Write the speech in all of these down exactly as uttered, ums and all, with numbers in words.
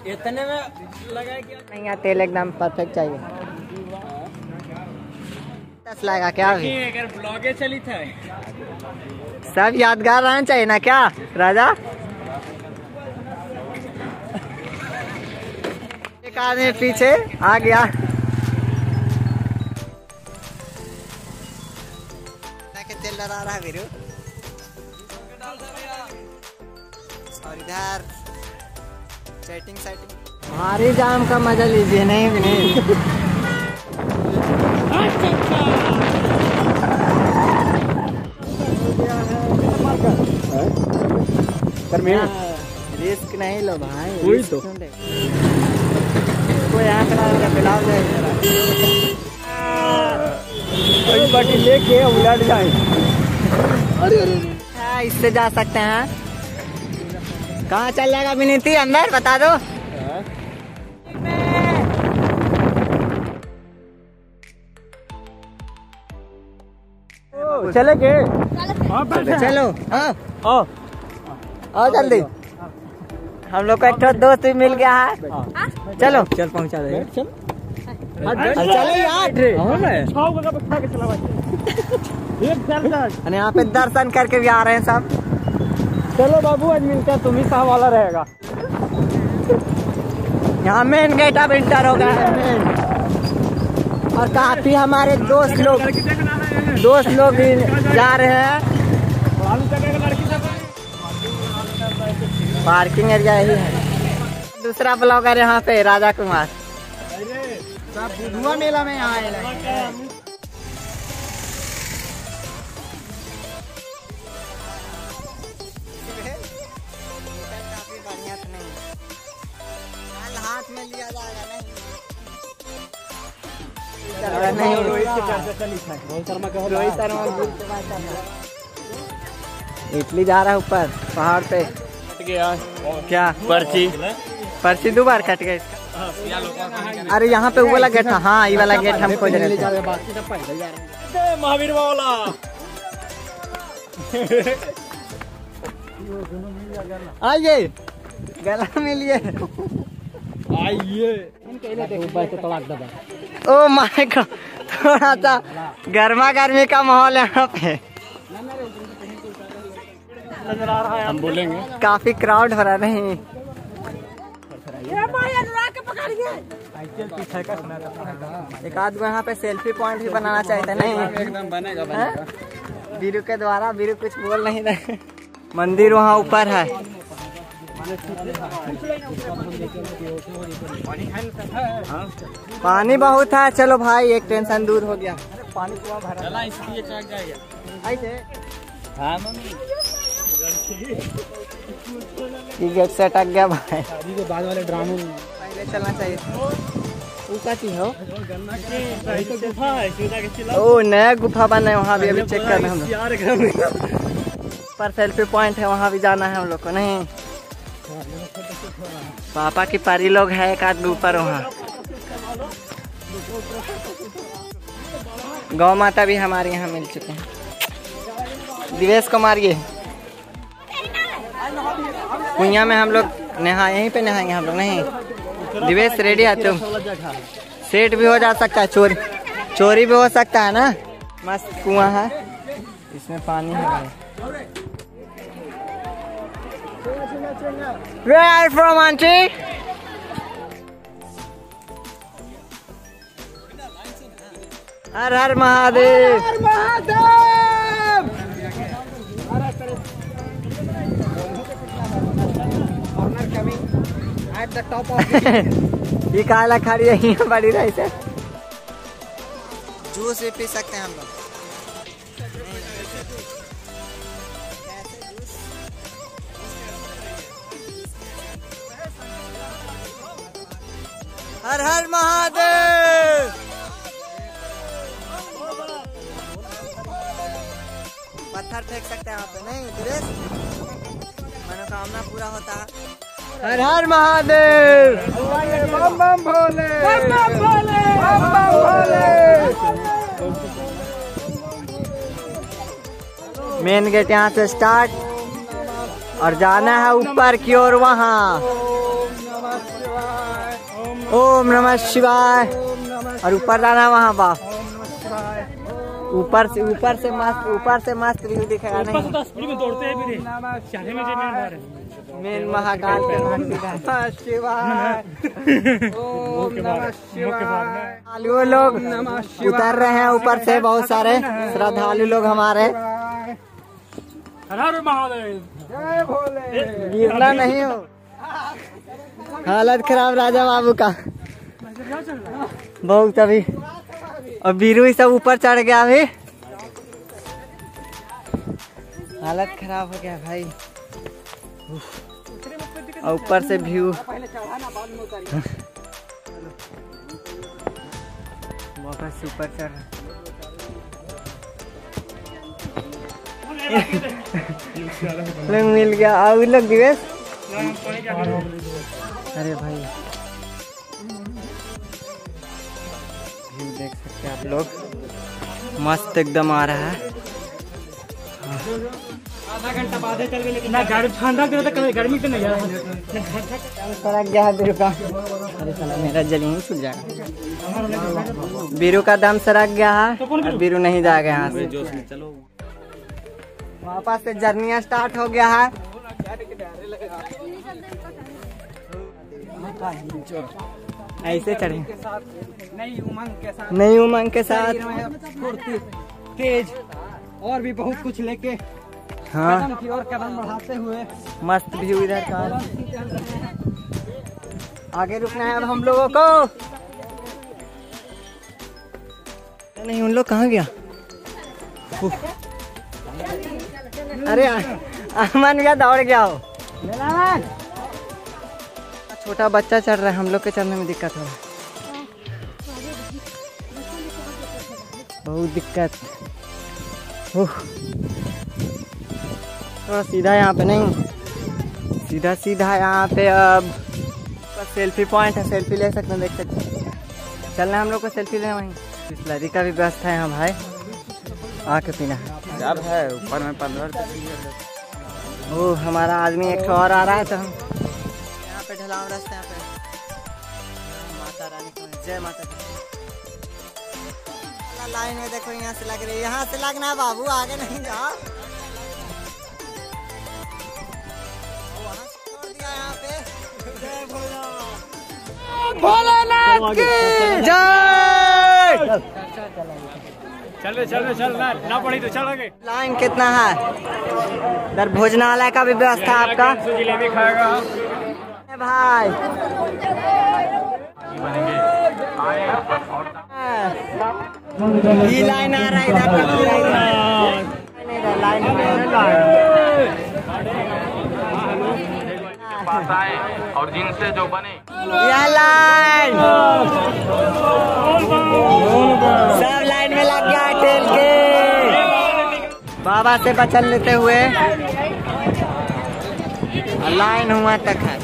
इतने में लगा कि नहीं यार, तेल एकदम परफेक्ट चाहिए। दस लगा क्या अभी? अगर ब्लॉगे चली था सब यादगार रहना चाहिए ना क्या राजा? एक आदमी पीछे आ गया। तेल डरा रहा है वीरू। और इधर सेटिंग सेटिंग भारी जाम का मजा लीजिए। नहीं भी नहीं रिस्क नहीं लो भाई। कोई तो कोई यहाँ पे बिलाव बाकी लेके उलट जाए। अरे अरे इससे जा सकते हैं। कहाँ चल जाएगा विनीति? अंदर बता दो। चले के चलो हाँ आओ जल्दी। हम लोग का एक दोस्त भी मिल गया है। चलो चल पहुँचा दे। चल चलो यार। यहाँ पे दर्शन करके भी आ रहे हैं सब। चलो बाबू आज मिलते हैं। तुम ही साहब वाला रहेगा। यहाँ मेन गेट अब इंटर हो गया है मेन। और काफी हमारे दोस्त लोग दोस्त लोग भी जा रहे हैं। पार्किंग एरिया यही है। दूसरा ब्लॉगर यहाँ पे राजा कुमार। बुधवा मेला में यहाँ आए। हाथ में लिया जाएगा नहीं। रोहित शर्मा इटली जा रहा है ऊपर पहाड़ पे। कट गया क्या? पर्ची पर्ची दो बार कट गया। अरे यहाँ पे वो वाला गेट था। हाँ ये वाला गेट हम खोज रहे थे। महावीर वाला आइए गला मिलिए। आइए ओ माय गॉड, थोड़ा सा गर्मा गर्मी का माहौल है यहाँ पे। नजर आ रहा है। हम बोलेंगे काफी क्राउड हो रहा नहीं। एक आध गो यहाँ पे सेल्फी पॉइंट भी बनाना चाहिए नहीं? एकदम बनेगा बनेगा। वीरू के द्वारा। वीरू कुछ बोल नहीं रहे। मंदिर वहाँ ऊपर है। पानी बहुत है। चलो भाई एक टेंशन दूर हो गया। पानी कुआं भरा इसलिए चढ़ जाएगा ऐसे। हाँ मम्मी ये गेट से अटक गया भाई। के बाद वाले ड्रामे में पहले चलना चाहिए। ऊँचा चीज हो। ओ नया गुफा बना है वहाँ भी अभी चेक करना हम लोग। पर सेल्फी पॉइंट है वहाँ भी जाना है हम लोग को। नहीं पापा की पारी लोग है एक आध ऊपर वहाँ। गौ माता भी हमारे यहाँ मिल चुके हैं। दिवेश को मारिए। कुइया में हम लोग नहा यहीं पे नहाएंगे हम लोग। नहीं दिवेश रेडी है तुम? सेट भी हो जा सकता है। चोरी चोरी भी हो सकता है ना। मस्त कुआं है इसमें पानी है। Where are you from, auntie? हर हर महादेव। हर Mahadev. At the top of ये काला खड़ी है यहाँ बड़ी रही से। जूस भी पी सकते हैं हम लोग। हर हर महादेव। पत्थर फेंक सकते हैं वहाँ पे। नहीं दिवेश मनोकामना पूरा होता है। हर हर महादेव। बम बम भोले बम बम भोले बम बम भोले। मेन गेट यहाँ से स्टार्ट और जाना है ऊपर की ओर। वहाँ ओम नमः शिवाय। और ऊपर जाना वहाँ बा, ऊपर से ऊपर से मस्त ऊपर से मस्त व्यू दिखेगा नहीं। मेन महाकाल के नमः शिवाय। ओम नमः शिवाय। श्रद्धालु लोग उतर रहे हैं ऊपर से, बहुत सारे श्रद्धालु लोग हमारे। हर हर महादेव, जय भोले। गिरना नहीं हो, हालत खराब राजा बाबू का बहुत अभी। और बीरू ही सब ऊपर चढ़ गया अभी, हालत खराब हो गया भाई। और ऊपर से व्यू वापस ऊपर चढ़ लोग मिल गया। और लोग दिवेश, अरे भाई व्यू देख सकते हैं आप लोग, मस्त एकदम आ रहा है। आधा घंटा बाद चल गए, लेकिन ना गाड़ी ठंडा कर देता, कभी गर्मी तो नहीं आ सड़क गया है बीरू का। अरे साला मेरा जलीन छूट जाएगा। बीरू का दम सड़क गया है और बीरू नहीं जाएगा यहाँ से। चलो वापस से जर्नी स्टार्ट हो गया है। ऐसे चढ़े नई उमंग के साथ, नई उमंग के साथ, फुर्ती, तेज और भी बहुत कुछ लेके हाँ कदम की ओर कदम बढ़ाते हुए मस्त व्यू इधर का। आगे रुकना है अब हम लोगों को। नहीं उन लोग कहाँ गया? अरे अमन गया, दौड़ गया हो। छोटा बच्चा चढ़ रहा है, हम लोग के चढ़ने में दिक्कत हो रहा है, बहुत दिक्कत। थोड़ा सीधा यहाँ पे नहीं, सीधा सीधा यहाँ पे। अब सेल्फी पॉइंट है, सेल्फी ले सकते हैं, देख सकते हैं। चलना है हम लोग को सेल्फी लेना। वहीं बिस्लरी का भी व्यवस्था है यहाँ भाई, आके पीना है। जब है ऊपर में पंद्रह। ओ हमारा आदमी एक और आ रहा है, तो हम यहाँ पे ढलाव रास्ते यहाँ पे। माता रानी को जय माता दी। लाइन में देखो, यहाँ से लग रही है, यहाँ से लगना है बाबू, आगे नहीं जाओ। वहाँ से छोड़ दिया यहाँ पे। जय भोलेनाथ की जय। चल रहे चल रहे चल रहा ना पड़ी तो चल आगे। लाइन कितना है? इधर भोजनालय का भी व्यवस्था है आपका? जिलेबी खाएगा भाई ये लाइन आ रहा है इधर, लाइन पास आए और जिनसे जो बने यह लाइन सब लाइन में लग गया है टेल के। बाबा से बचन लेते हुए लाइन हुआ तक है।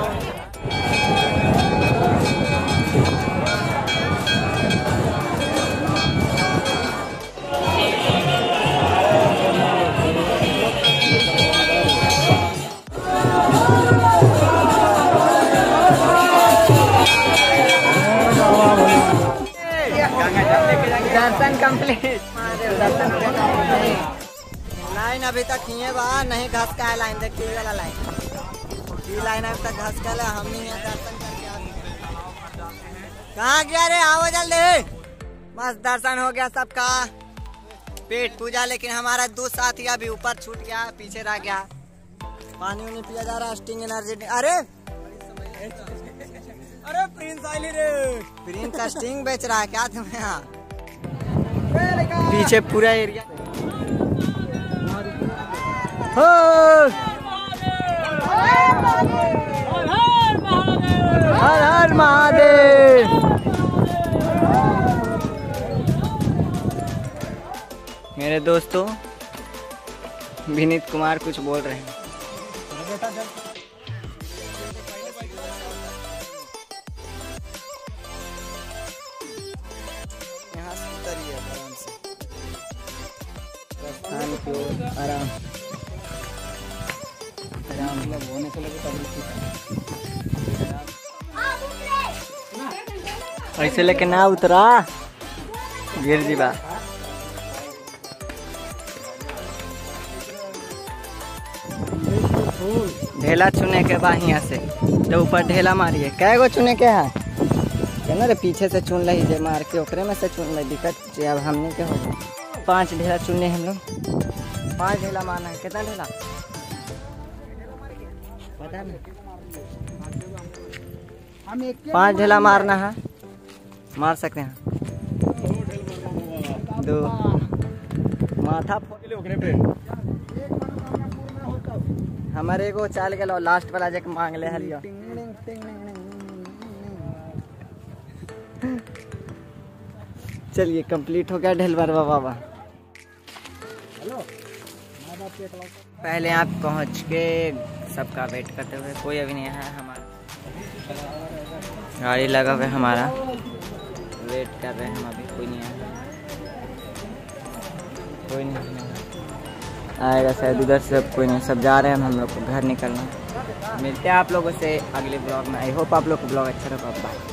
दर्शन कंप्लीट, दर्शन लाइन अभी तक ही है बा, नहीं घस का है लाइन, देखिए ये वाला लाइन, ये लाइन अभी तक घस का है। हम नहीं है दर्शन करके आ। कहाँ गया रे, आओ जल्दी। बस दर्शन हो गया सबका, पेट पूजा। लेकिन हमारा दो साथी अभी ऊपर छूट गया, पीछे रह गया। पानी उन्हें पिया जा रहा है, स्टिंग एनर्जी। अरे अरे प्रिंस आइली रे, प्रिंस का स्टिंग बेच रहा है क्या तुम्हें यहाँ? पीछे पूरा एरिया हो। हर हर महादेव। मेरे दोस्तों विनीत कुमार कुछ बोल रहे हैं। यहाँ से उतरिए आराम से, प्रस्थान की ओर आराम आराम। मतलब होने से लगे तब ऐसे लेके ना उतरा गिर जीबा। ढेला चुने के बाद यहाँ से तो ऊपर ढेला मारिए। कै गो चुने के है क्या रे? पीछे से चुन ली जे मार के ओकरे में से चुन ली दिक्कत। अब हमने के हो पांच ढेला चुने हम लोग। पांच ढेला मारना है। कितना ढेला पता नहीं। पांच ढेला मारना है। मार सकते हैं। दो माथा हमारे एगो चाल गया लास्ट वाला जक मांग ले हलियो। चलिए कंप्लीट हो गया ढेल बाबा बाबा। पहले आप पहुंच के सबका वेट करते हुए, कोई अभी नहीं है। हमारा गाड़ी लगा हुआ है, हमारा वेट कर रहे हैं हम। अभी कोई नहीं आया, कोई नहीं आएगा शायद उधर से। सब कोई नहीं, सब जा रहे हैं। हम लोग को घर निकलना। मिलते हैं आप लोगों से अगले ब्लॉग में। आई होप आप लोग को ब्लॉग अच्छा लगा। बाय।